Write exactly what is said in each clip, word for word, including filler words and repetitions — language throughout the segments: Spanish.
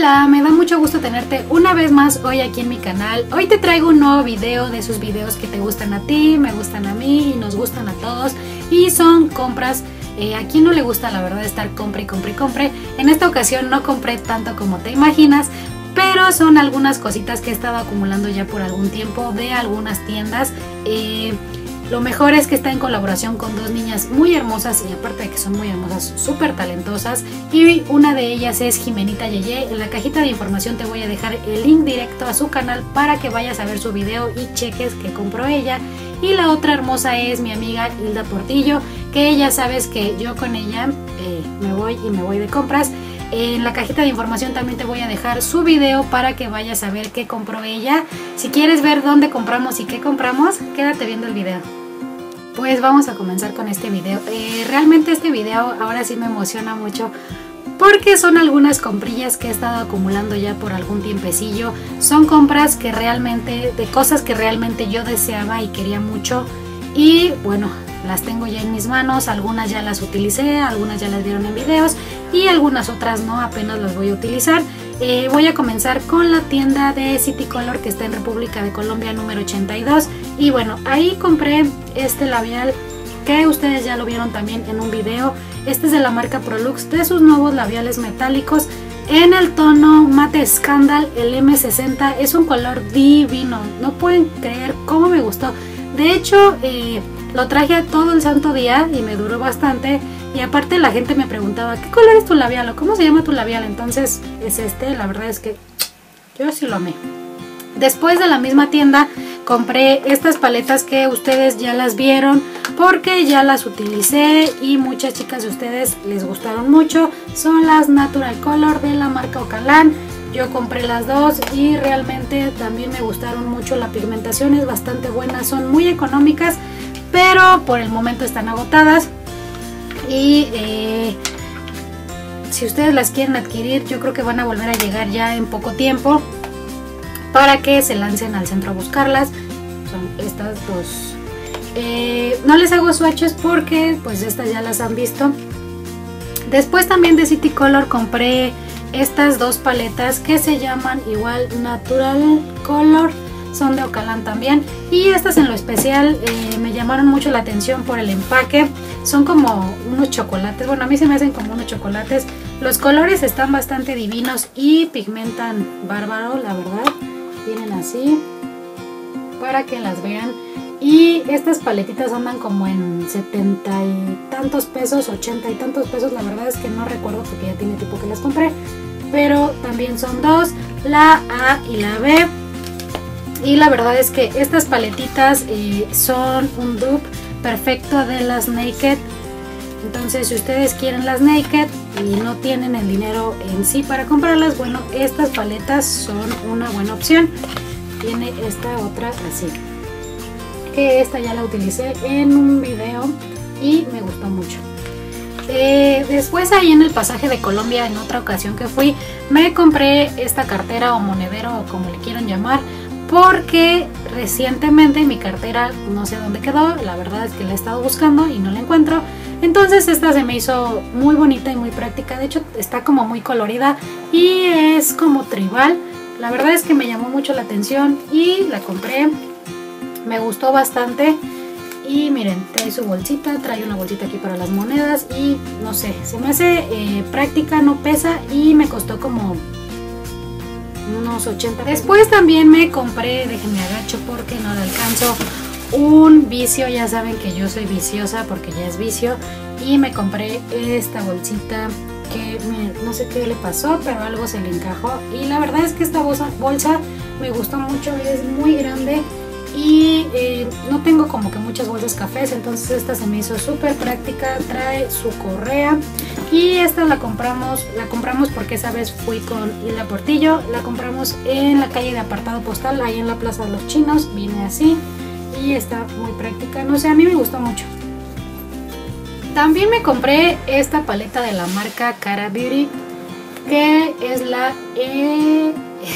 Hola, me da mucho gusto tenerte una vez más hoy aquí en mi canal. Hoy te traigo un nuevo video de esos videos que te gustan a ti, me gustan a mí y nos gustan a todos. Y son compras, eh, a quien no le gusta la verdad estar compre y compre y compre. En esta ocasión no compré tanto como te imaginas, pero son algunas cositas que he estado acumulando ya por algún tiempo de algunas tiendas. Eh, Lo mejor es que está en colaboración con dos niñas muy hermosas y aparte de que son muy hermosas, súper talentosas. Y una de ellas es Jimenita Yeye. En la cajita de información te voy a dejar el link directo a su canal para que vayas a ver su video y cheques que compró ella. Y la otra hermosa es mi amiga Hilda Portillo, que ya sabes que yo con ella eh, me voy y me voy de compras. En la cajita de información también te voy a dejar su video para que vayas a ver qué compró ella. Si quieres ver dónde compramos y qué compramos, quédate viendo el video. Pues vamos a comenzar con este video. Eh, realmente este video ahora sí me emociona mucho porque son algunas comprillas que he estado acumulando ya por algún tiempecillo. Son compras que realmente, de cosas que realmente yo deseaba y quería mucho. Y bueno, las tengo ya en mis manos, algunas ya las utilicé, algunas ya las vieron en videos y algunas otras no, apenas las voy a utilizar. Eh, voy a comenzar con la tienda de City Color que está en República de Colombia número ochenta y dos. Y bueno, ahí compré este labial que ustedes ya lo vieron también en un video. Este es de la marca Prolux, de sus nuevos labiales metálicos en el tono Mate Scandal, el eme sesenta. Es un color divino, no pueden creer cómo me gustó. De hecho, eh, lo traje todo el santo día y me duró bastante. Y aparte la gente me preguntaba, ¿qué color es tu labial? ¿O cómo se llama tu labial? Entonces es este, la verdad es que yo sí lo amé. Después de la misma tienda compré estas paletas que ustedes ya las vieron porque ya las utilicé y muchas chicas de ustedes les gustaron mucho. Son las Natural Color de la marca Ocalán. Yo compré las dos y realmente también me gustaron mucho. La pigmentación es bastante buena, son muy económicas, pero por el momento están agotadas. Y eh, si ustedes las quieren adquirir, yo creo que van a volver a llegar ya en poco tiempo para que se lancen al centro a buscarlas. Son estas dos. Eh, no les hago swatches porque pues estas ya las han visto. Después también de City Color compré estas dos paletas que se llaman igual Natural Color. Son de Ocalán también. Y estas en lo especial eh, me llamaron mucho la atención por el empaque. Son como unos chocolates. Bueno, a mí se me hacen como unos chocolates. Los colores están bastante divinos y pigmentan bárbaro, la verdad. Vienen así para que las vean. Y estas paletitas andan como en setenta y tantos pesos, ochenta y tantos pesos. La verdad es que no recuerdo porque ya tiene tiempo que las compré. Pero también son dos, la A y la B. Y la verdad es que estas paletitas eh, son un dupe perfecto de las Naked. Entonces si ustedes quieren las Naked y no tienen el dinero en sí para comprarlas, bueno, estas paletas son una buena opción. Tiene esta otra así, que esta ya la utilicé en un video y me gustó mucho. Eh, después ahí en el pasaje de Colombia, en otra ocasión que fui, me compré esta cartera o monedero o como le quieran llamar, porque recientemente mi cartera no sé dónde quedó. La verdad es que la he estado buscando y no la encuentro. Entonces esta se me hizo muy bonita y muy práctica. De hecho está como muy colorida y es como tribal. La verdad es que me llamó mucho la atención y la compré. Me gustó bastante. Y miren, trae su bolsita, trae una bolsita aquí para las monedas y no sé, se me hace eh, práctica, no pesa y me costó como unos ochenta. Después también me compré, déjenme agacho porque no le alcanzo, un vicio. Ya saben que yo soy viciosa porque ya es vicio. Y me compré esta bolsita que miren, no sé qué le pasó, pero algo se le encajó. Y la verdad es que esta bolsa, bolsa me gustó mucho, es muy grande. Y eh, no tengo como que muchas bolsas cafés, entonces esta se me hizo súper práctica. Trae su correa y esta la compramos, la compramos porque esa vez fui con Hilda Portillo. La compramos en la calle de Apartado Postal, ahí en la Plaza de los Chinos. Viene así y está muy práctica, no sé, a mí me gustó mucho. También me compré esta paleta de la marca Cara Beauty, que es la E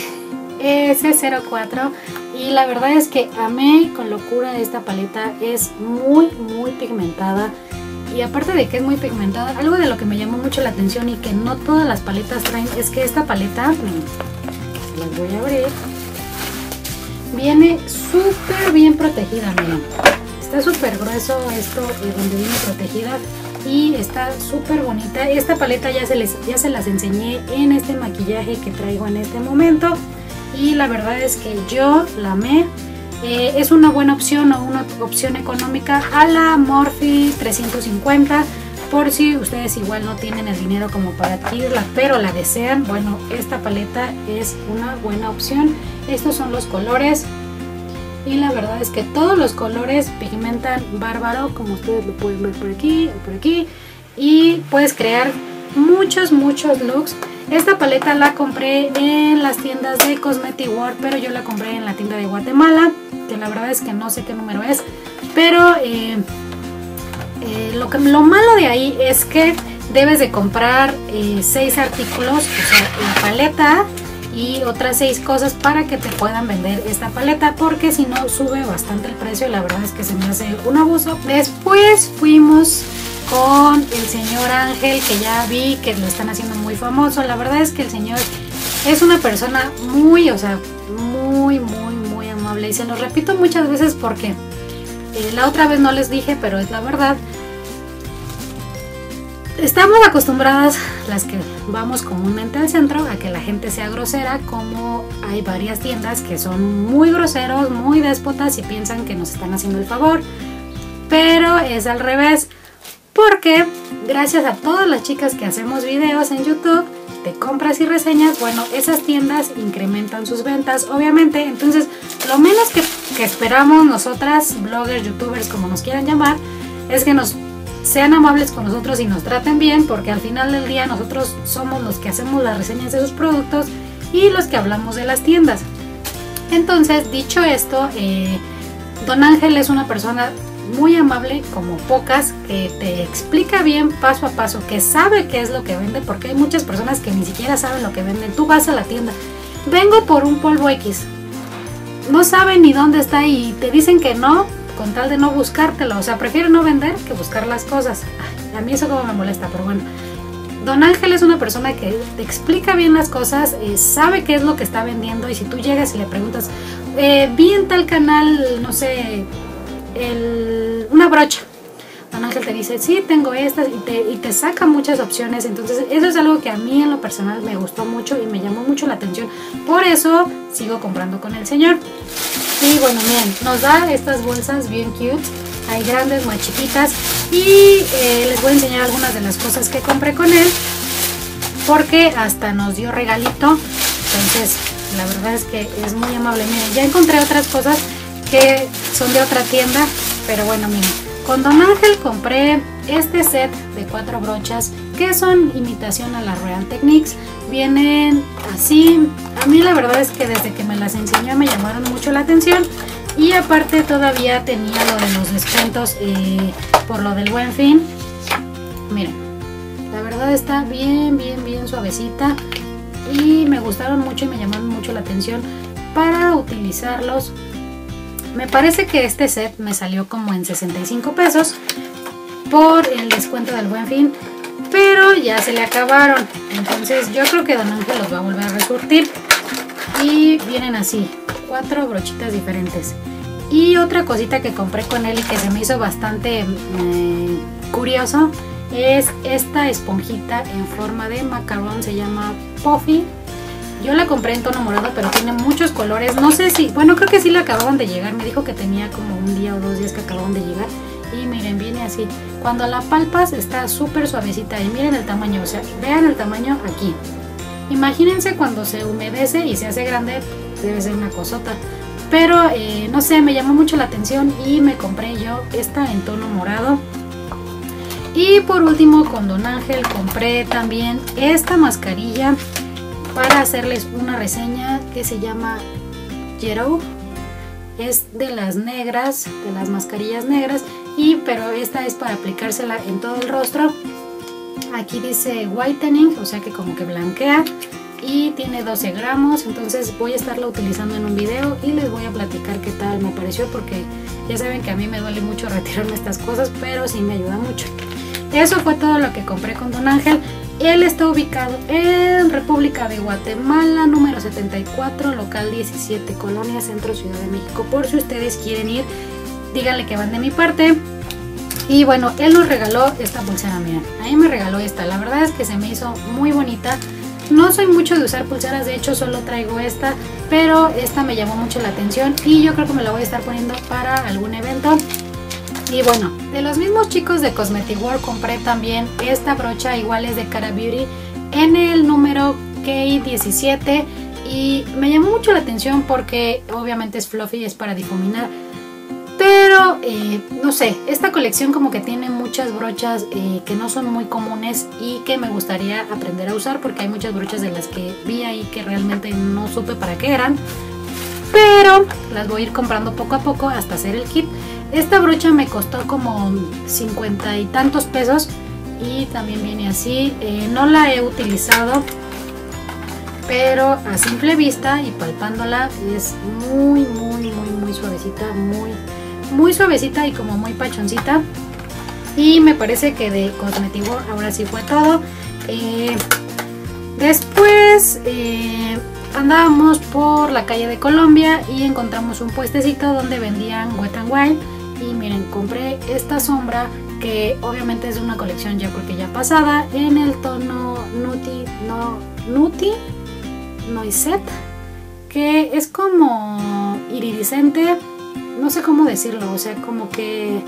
S cero cuatro. Y la verdad es que amé con locura esta paleta. Es muy muy pigmentada. y aparte de que es muy pigmentada, algo de lo que me llamó mucho la atención y que no todas las paletas traen es que esta paleta, las voy a abrir, viene súper bien protegida, miren. Está súper grueso esto eh, donde viene protegida y está súper bonita. Esta paleta ya se, les, ya se las enseñé en este maquillaje que traigo en este momento y la verdad es que yo la amé. Eh, es una buena opción o una opción económica a la Morphe trescientos cincuenta, por si ustedes igual no tienen el dinero como para adquirirla pero la desean. Bueno, esta paleta es una buena opción. Estos son los colores y la verdad es que todos los colores pigmentan bárbaro, como ustedes lo pueden ver por aquí o por aquí, y puedes crear muchos muchos looks. Esta paleta la compré en las tiendas de Cosmetic World, pero yo la compré en la tienda de Guatemala, que la verdad es que no sé qué número es, pero eh, eh, lo, que, lo malo de ahí es que debes de comprar eh, seis artículos, o sea, la paleta y otras seis cosas para que te puedan vender esta paleta, porque si no sube bastante el precio y la verdad es que se me hace un abuso. Después fuimos con el señor Ángel, que ya vi que lo están haciendo muy famoso. La verdad es que el señor es una persona muy, o sea, muy, muy, muy amable. Y se lo repito muchas veces porque eh, la otra vez no les dije, pero es la verdad. Estamos acostumbradas, las que vamos comúnmente al centro, a que la gente sea grosera, como hay varias tiendas que son muy groseros, muy déspotas y piensan que nos están haciendo el favor. Pero es al revés. Porque gracias a todas las chicas que hacemos videos en YouTube de compras y reseñas, bueno, esas tiendas incrementan sus ventas, obviamente. Entonces, lo menos que, que esperamos nosotras, bloggers, youtubers, como nos quieran llamar, es que nos sean amables con nosotros y nos traten bien, porque al final del día nosotros somos los que hacemos las reseñas de sus productos y los que hablamos de las tiendas. Entonces, dicho esto, eh, Don Ángel es una persona muy amable, como pocas, que te explica bien paso a paso, que sabe qué es lo que vende, porque hay muchas personas que ni siquiera saben lo que venden. Tú vas a la tienda, vengo por un polvo X, no saben ni dónde está y te dicen que no, con tal de no buscártelo, o sea, prefieren no vender que buscar las cosas. Ay, a mí eso como me molesta, pero bueno. Don Ángel es una persona que te explica bien las cosas, eh, sabe qué es lo que está vendiendo, y si tú llegas y le preguntas, eh, vi en tal canal, no sé, El, una brocha, Don Ángel te dice, sí, tengo estas, y te, y te saca muchas opciones. Entonces eso es algo que a mí en lo personal me gustó mucho y me llamó mucho la atención, por eso sigo comprando con el señor. Y bueno, miren, nos da estas bolsas bien cute, hay grandes, más chiquitas, y eh, les voy a enseñar algunas de las cosas que compré con él, porque hasta nos dio regalito. Entonces la verdad es que es muy amable. Miren, ya encontré otras cosas que son de otra tienda, pero bueno, miren, con Don Ángel compré este set de cuatro brochas que son imitación a la Real Techniques. Vienen así. A mí la verdad es que desde que me las enseñó me llamaron mucho la atención, y aparte todavía tenía lo de los descuentos eh, por lo del Buen Fin. Miren, la verdad está bien, bien, bien suavecita y me gustaron mucho y me llamaron mucho la atención para utilizarlos. Me parece que este set me salió como en sesenta y cinco pesos por el descuento del Buen Fin, pero ya se le acabaron. Entonces yo creo que Don Ángel los va a volver a resurtir. Y vienen así, cuatro brochitas diferentes. Y otra cosita que compré con él y que se me hizo bastante eh, curioso es esta esponjita en forma de macarón, se llama Puffy. Yo la compré en tono morado, pero tiene muchos colores. No sé si, bueno, creo que sí la acababan de llegar. Me dijo que tenía como un día o dos días que acababan de llegar. Y miren, viene así. Cuando la palpas está súper suavecita. Y miren el tamaño, o sea, vean el tamaño aquí. Imagínense cuando se humedece y se hace grande, debe ser una cosota. Pero, eh, no sé, me llamó mucho la atención y me compré yo esta en tono morado. Y por último, con Don Ángel compré también esta mascarilla para hacerles una reseña que se llama Yellow. Es de las negras, de las mascarillas negras, y pero esta es para aplicársela en todo el rostro. Aquí dice whitening, o sea que como que blanquea. y tiene doce gramos, entonces voy a estarla utilizando en un video y les voy a platicar qué tal me pareció, porque ya saben que a mí me duele mucho retirarme estas cosas, pero sí me ayuda mucho. Eso fue todo lo que compré con Don Ángel. Él está ubicado en República de Guatemala, número setenta y cuatro, local diecisiete, Colonia Centro, Ciudad de México. Por si ustedes quieren ir, díganle que van de mi parte. Y bueno, él nos regaló esta pulsera, miren, a mí me regaló esta. La verdad es que se me hizo muy bonita. No soy mucho de usar pulseras, de hecho solo traigo esta, pero esta me llamó mucho la atención y yo creo que me la voy a estar poniendo para algún evento. Y bueno, de los mismos chicos de Cosmetic World compré también esta brocha, igual es de Cara Beauty, en el número K diecisiete, y me llamó mucho la atención porque obviamente es fluffy, es para difuminar. Pero, eh, no sé, esta colección como que tiene muchas brochas eh, que no son muy comunes y que me gustaría aprender a usar, porque hay muchas brochas de las que vi ahí que realmente no supe para qué eran. Pero las voy a ir comprando poco a poco hasta hacer el kit. Esta brocha me costó como cincuenta y tantos pesos y también viene así. Eh, no la he utilizado, pero a simple vista y palpándola es muy, muy, muy, muy suavecita, muy... muy suavecita y como muy pachoncita. Y me parece que de Cosmetic World ahora sí fue todo. Eh, después eh, andábamos por la calle de Colombia y encontramos un puestecito donde vendían Wet n Wild. Y miren, compré esta sombra que obviamente es de una colección ya porque ya pasada, en el tono Nutty, no, Nutty Noisette, que es como iridiscente. No sé cómo decirlo, o sea, como que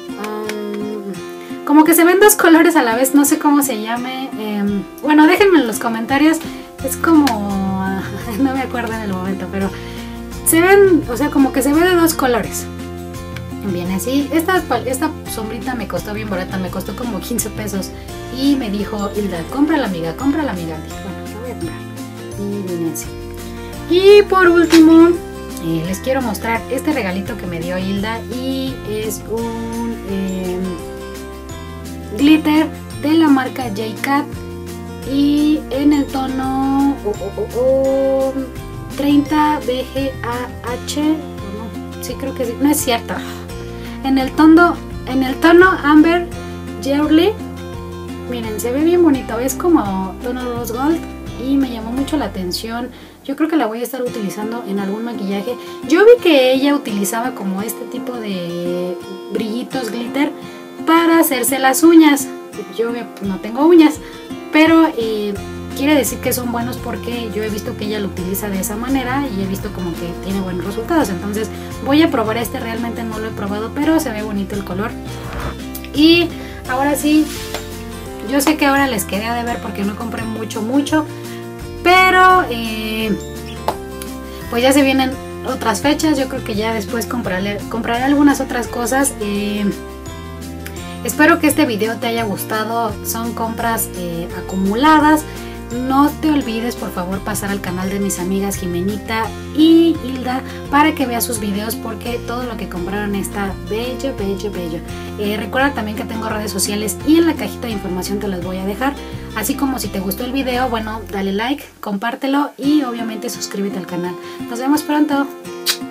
um, como que se ven dos colores a la vez, no sé cómo se llame. Eh, bueno, déjenme en los comentarios. Es como uh, no me acuerdo en el momento, pero se ven, o sea, como que se ve de dos colores. Viene así. Esta, esta sombrita me costó bien barata, me costó como quince pesos y me dijo Hilda, cómprala amiga, cómprala amiga. Dije, bueno, la voy a comprar. Y viene así. Y por último, Eh, les quiero mostrar este regalito que me dio Hilda, y es un eh, glitter de la marca J-Cat y en el tono oh, oh, oh, oh, treinta B G A H, no, sí creo que sí, no es cierto, en el tono, en el tono Amber Jewelry. Miren, se ve bien bonito, es como tono Rose Gold y me llamó mucho la atención. Yo creo que la voy a estar utilizando en algún maquillaje. Yo vi que ella utilizaba como este tipo de brillitos glitter para hacerse las uñas. Yo no tengo uñas, pero eh, quiere decir que son buenos porque yo he visto que ella lo utiliza de esa manera y he visto como que tiene buenos resultados. Entonces voy a probar este, realmente no lo he probado, pero se ve bonito el color. Y ahora sí, yo sé que ahora les quedé a deber porque no compré mucho, mucho. Pero eh, pues ya se vienen otras fechas. Yo creo que ya después compraré, compraré algunas otras cosas. eh, Espero que este video te haya gustado. Son compras eh, acumuladas. No te olvides por favor pasar al canal de mis amigas Jimenita y Hilda para que veas sus videos, porque todo lo que compraron está bello, bello, bello. Eh, recuerda también que tengo redes sociales y en la cajita de información te las voy a dejar. Así como si te gustó el video, bueno, dale like, compártelo y obviamente suscríbete al canal. Nos vemos pronto.